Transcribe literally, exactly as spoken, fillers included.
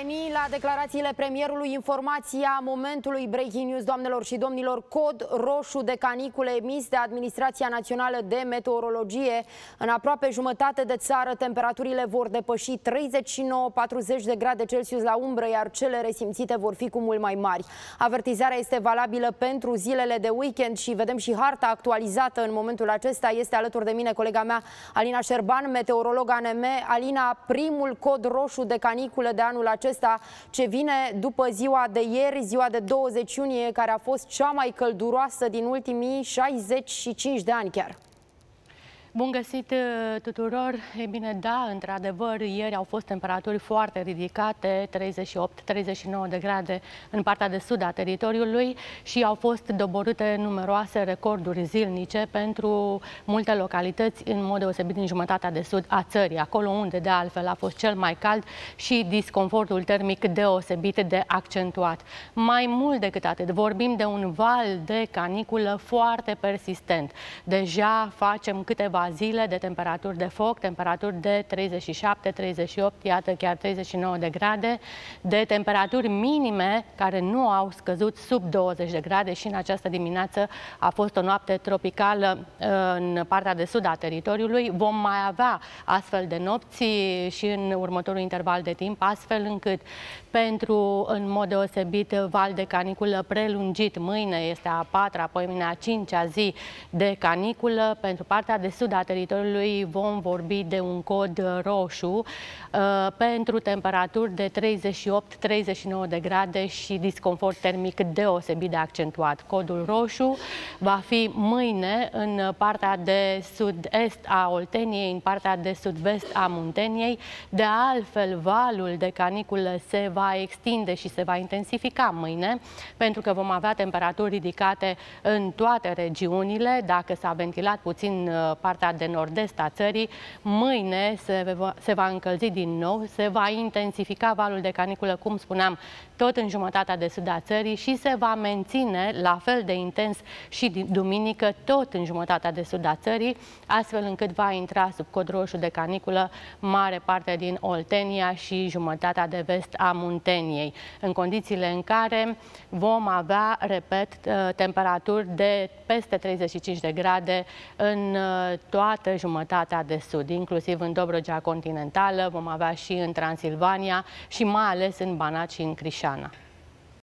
reveni la declarațiile premierului. Informația momentului, breaking news, doamnelor și domnilor. Cod roșu de canicule emis de Administrația Națională de Meteorologie. În aproape jumătate de țară temperaturile vor depăși treizeci și nouă patruzeci de grade Celsius la umbră, iar cele resimțite vor fi cu mult mai mari. Avertizarea este valabilă pentru zilele de weekend și vedem și harta actualizată în momentul acesta. Este alături de mine colega mea Alina Șerban, meteorolog A N M. Alina, primul cod roșu de caniculă de anul acesta, ce vine după ziua de ieri, ziua de douăzeci iunie, care a fost cea mai călduroasă din ultimii șaizeci și cinci de ani chiar. Bun găsit tuturor! E bine, da, într-adevăr, ieri au fost temperaturi foarte ridicate, treizeci și opt treizeci și nouă de grade în partea de sud a teritoriului și au fost doborâte numeroase recorduri zilnice pentru multe localități, în mod deosebit din jumătatea de sud a țării, acolo unde de altfel a fost cel mai cald și disconfortul termic deosebit de accentuat. Mai mult decât atât, vorbim de un val de caniculă foarte persistent. Deja facem câteva zile de temperaturi de foc, temperaturi de treizeci și șapte treizeci și opt, iată chiar treizeci și nouă de grade, de temperaturi minime care nu au scăzut sub douăzeci de grade și în această dimineață a fost o noapte tropicală în partea de sud a teritoriului. Vom mai avea astfel de nopți și în următorul interval de timp, astfel încât pentru, în mod deosebit, val de caniculă prelungit, mâine este a patra, apoi mâine a cincea zi de caniculă. Pentru partea de sud a teritoriului vom vorbi de un cod roșu uh, pentru temperaturi de treizeci și opt treizeci și nouă de grade și disconfort termic deosebit de accentuat. Codul roșu va fi mâine în partea de sud-est a Olteniei, în partea de sud-vest a Munteniei. De altfel, valul de caniculă se va extinde și se va intensifica mâine, pentru că vom avea temperaturi ridicate în toate regiunile. Dacă s-a ventilat puțin partea de nord-est a țării, mâine se va, se va încălzi din nou, se va intensifica valul de caniculă, cum spuneam, tot în jumătatea de sud a țării și se va menține la fel de intens și duminică, tot în jumătatea de sud a țării, astfel încât va intra sub cod roșu de caniculă mare parte din Oltenia și jumătatea de vest a Munteniei, în condițiile în care vom avea, repet, temperaturi de peste treizeci și cinci de grade în toată jumătatea de sud, inclusiv în Dobrogea continentală, vom avea și în Transilvania și mai ales în Banat și în Crișana.